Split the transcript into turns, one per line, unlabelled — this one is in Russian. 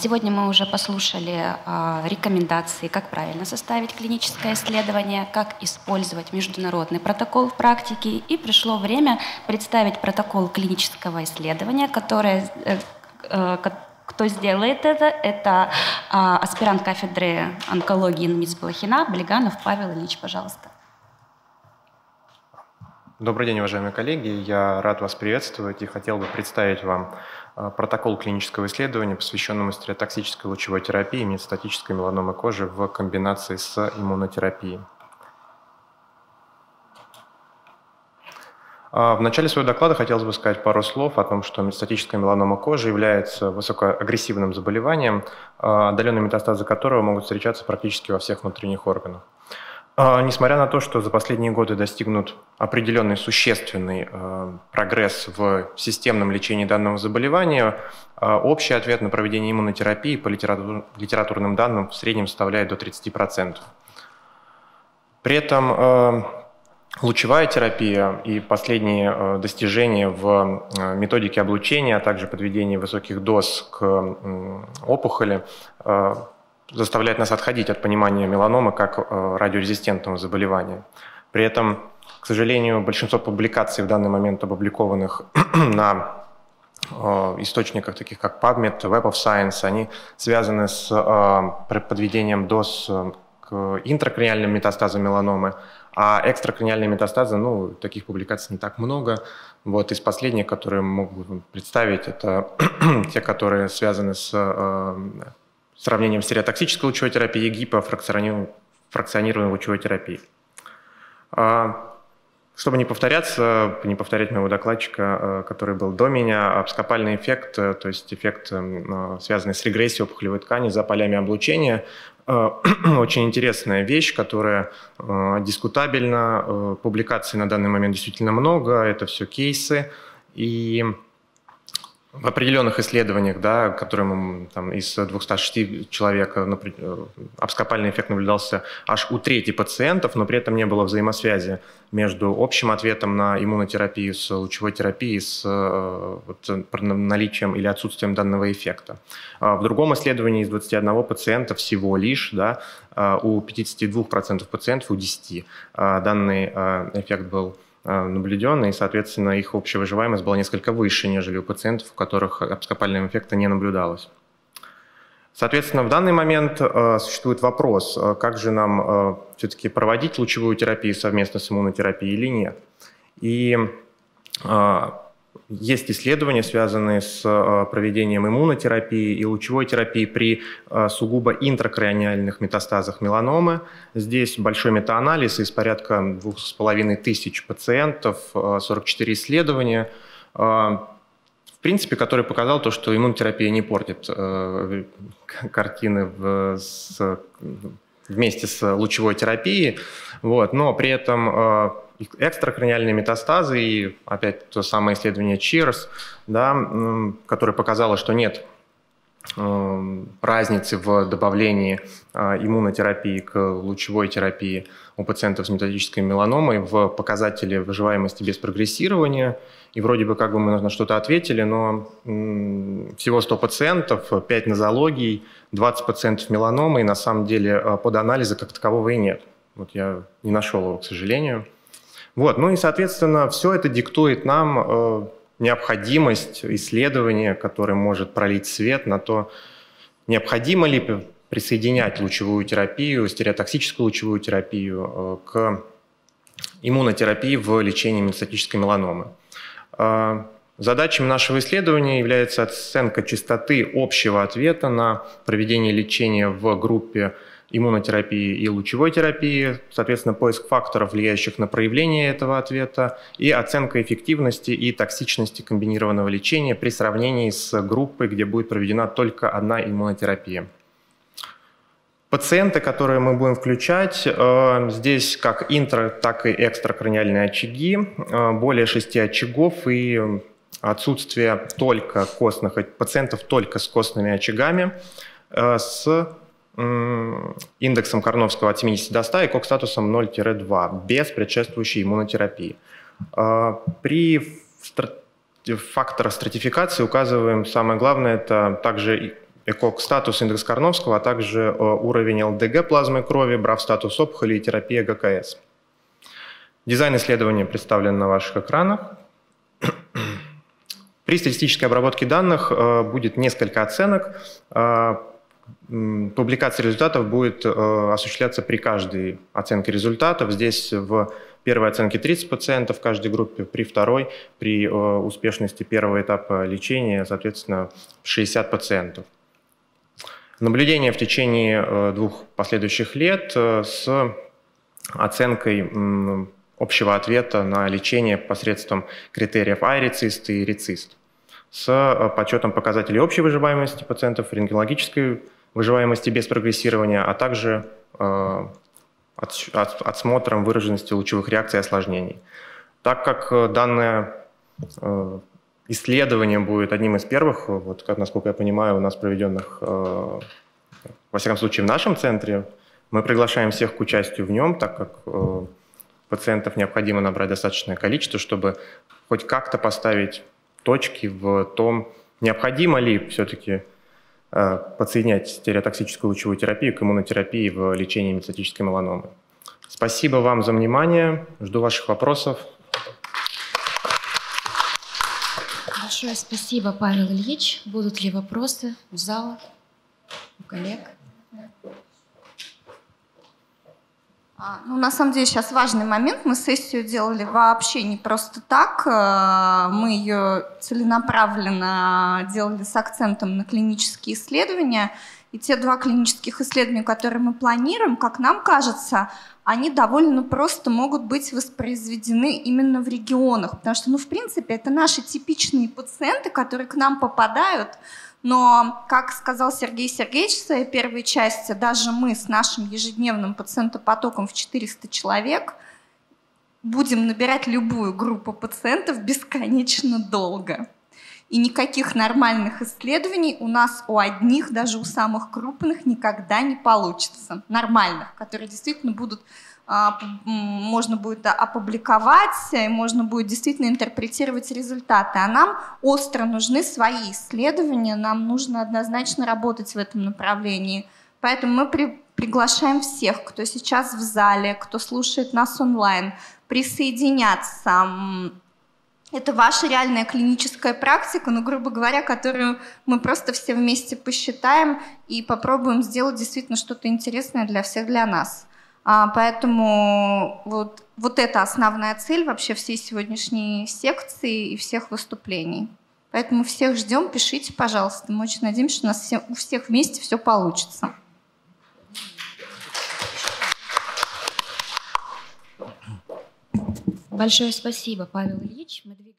Сегодня мы уже послушали рекомендации, как правильно составить клиническое исследование, как использовать международный протокол в практике. И пришло время представить протокол клинического исследования, кто сделает это аспирант кафедры онкологии НМИС Блохина Блиганов Павел Ильич, пожалуйста.
Добрый день, уважаемые коллеги. Я рад вас приветствовать и хотел бы представить вам протокол клинического исследования, посвященного стереотоксической лучевой терапии и метастатической меланомы кожи в комбинации с иммунотерапией. В начале своего доклада хотелось бы сказать пару слов о том, что метастатическая меланома кожи является высокоагрессивным заболеванием, отдаленные метастазы которого могут встречаться практически во всех внутренних органах. Несмотря на то, что за последние годы достигнут определенный существенный прогресс в системном лечении данного заболевания, общий ответ на проведение иммунотерапии по литературным данным в среднем составляет до 30%. При этом лучевая терапия и последние достижения в методике облучения, а также подведения высоких доз к опухоли заставляет нас отходить от понимания меланомы как радиорезистентного заболевания. При этом, к сожалению, большинство публикаций в данный момент опубликованных на источниках, таких как PubMed, Web of Science, они связаны с подведением доз к интракраниальным метастазам меланомы, а экстракраниальные метастазы, таких публикаций не так много. Вот из последних, которые могу представить, это те, которые связаны с сравнением стереотоксической лучевой терапии и гипофракционированной лучевой терапии. Чтобы не повторять моего докладчика, который был до меня, абскопальный эффект, то есть эффект, связанный с регрессией опухолевой ткани за полями облучения, очень интересная вещь, которая дискутабельна. Публикаций на данный момент действительно много, это все кейсы. И в определенных исследованиях, которые мы из 206 человек, абскопальный эффект наблюдался аж у трети пациентов, но при этом не было взаимосвязи между общим ответом на иммунотерапию с лучевой терапией, с наличием или отсутствием данного эффекта. В другом исследовании из 21 пациента всего лишь, у 52% пациентов, у 10 данный эффект был наблюден, и, соответственно, их общая выживаемость была несколько выше, нежели у пациентов, у которых абскопального эффекта не наблюдалось. Соответственно, в данный момент существует вопрос, как же нам все-таки проводить лучевую терапию совместно с иммунотерапией или нет. И есть исследования, связанные с проведением иммунотерапии и лучевой терапии при сугубо интракраниальных метастазах меланомы. Здесь большой метаанализ из порядка 2500 пациентов, 44 исследования, в принципе, который показал то, что иммунотерапия не портит картины вместе с лучевой терапией, но при этом экстракраниальные метастазы и опять то самое исследование CHEERS, которое показало, что нет разницы в добавлении иммунотерапии к лучевой терапии у пациентов с метастатической меланомой в показателе выживаемости без прогрессирования. И вроде бы мы на что-то ответили, но всего 100 пациентов, 5 нозологий, 20 пациентов меланомы, и на самом деле поданализа как такового и нет. Я не нашел его, к сожалению. И, соответственно, все это диктует нам необходимость исследования, которое может пролить свет на то, необходимо ли присоединять лучевую терапию, стереотоксическую лучевую терапию к иммунотерапии в лечении метастатической меланомы. Задачей нашего исследования является оценка частоты общего ответа на проведение лечения в группе иммунотерапии и лучевой терапии, соответственно, поиск факторов, влияющих на проявление этого ответа, и оценка эффективности и токсичности комбинированного лечения при сравнении с группой, где будет проведена только одна иммунотерапия. Пациенты, которые мы будем включать, здесь как интра, так и экстракраниальные очаги, более 6 очагов и отсутствие только костных пациентов только с костными очагами, с индексом Карновского от 70 до 100 и кок-статусом 0-2, без предшествующей иммунотерапии. При факторах стратификации указываем самое главное, это также ЭКОГ-статус, индекс Карновского, а также уровень ЛДГ плазмы крови, БРАВ-статус опухоли и терапия ГКС. Дизайн исследования представлен на ваших экранах. При статистической обработке данных будет несколько оценок. Публикация результатов будет осуществляться при каждой оценке результатов. Здесь в первой оценке 30 пациентов в каждой группе, при второй, при успешности первого этапа лечения, соответственно, 60 пациентов. Наблюдение в течение 2 последующих лет с оценкой общего ответа на лечение посредством критериев iRECIST и RECIST, с подсчетом показателей общей выживаемости пациентов, рентгенологической выживаемости без прогрессирования, а также отсмотром выраженности лучевых реакций и осложнений. Так как данное исследование будет одним из первых, вот, как, насколько я понимаю, у нас проведенных, во всяком случае, в нашем центре, мы приглашаем всех к участию в нем, так как пациентов необходимо набрать достаточное количество, чтобы хоть как-то поставить точки в том, необходимо ли все-таки подсоединять стереотоксическую лучевую терапию к иммунотерапии в лечении метастатической меланомы. Спасибо вам за внимание. Жду ваших вопросов.
Большое спасибо, Павел Ильич. Будут ли вопросы у зала, у коллег?
Ну, на самом деле сейчас важный момент. Мы сессию делали вообще не просто так. Мы ее целенаправленно делали с акцентом на клинические исследования. И те 2 клинических исследования, которые мы планируем, как нам кажется, они довольно просто могут быть воспроизведены именно в регионах. Потому что, в принципе, это наши типичные пациенты, которые к нам попадают. Но, как сказал Сергей Сергеевич в своей первой части, даже мы с нашим ежедневным пациентопотоком в 400 человек будем набирать любую группу пациентов бесконечно долго. И никаких нормальных исследований у нас у одних, даже у самых крупных, никогда не получится. Нормальных, которые действительно будут, можно будет опубликовать, и можно будет действительно интерпретировать результаты. А нам остро нужны свои исследования, нам нужно однозначно работать в этом направлении. Поэтому мы приглашаем всех, кто сейчас в зале, кто слушает нас онлайн, присоединяться. Это ваша реальная клиническая практика, грубо говоря, которую мы просто все вместе посчитаем и попробуем сделать действительно что-то интересное для всех, для нас. Поэтому вот это основная цель вообще всей сегодняшней секции и всех выступлений. Поэтому всех ждем, пишите, пожалуйста. Мы очень надеемся, что у нас у всех вместе все получится.
Большое спасибо, Павел Ильич.